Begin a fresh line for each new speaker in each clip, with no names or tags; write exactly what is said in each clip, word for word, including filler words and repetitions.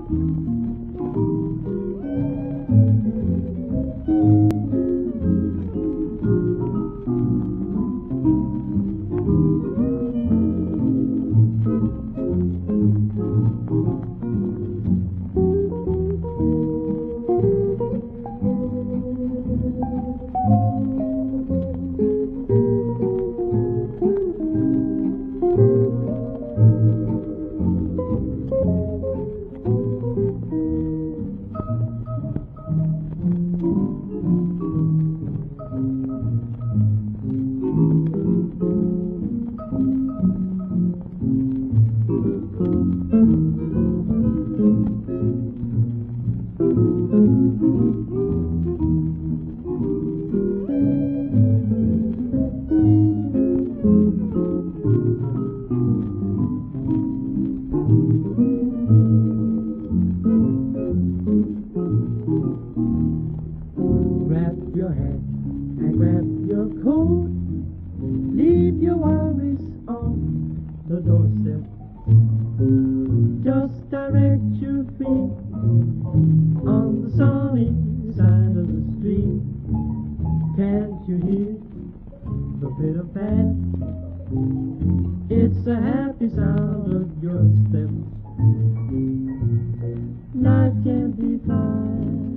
Grab your hat and grab your coat. Leave your worries on the doorstep. Just direct your feet on the sunny side of the street. Can't you hear the pitter pat? It's a happy sound of your steps. Life can be fine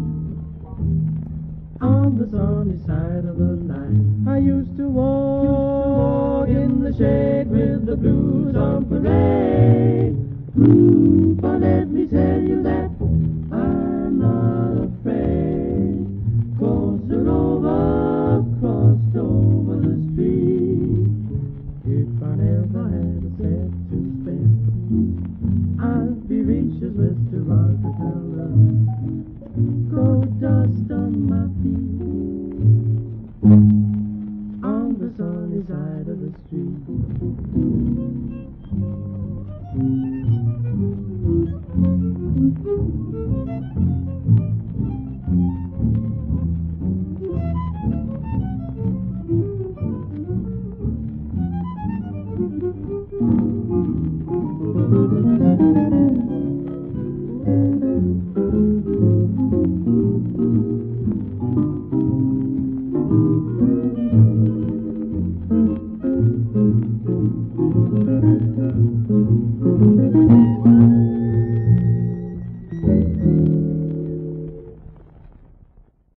on the sunny side of the line. I used to walk in the shade with the blues on parade. Ooh, but let me tell you that I'm not afraid. Crossed over, crossed over the street. If I never had a cent to spend, I'd be rich as Mister Rogers.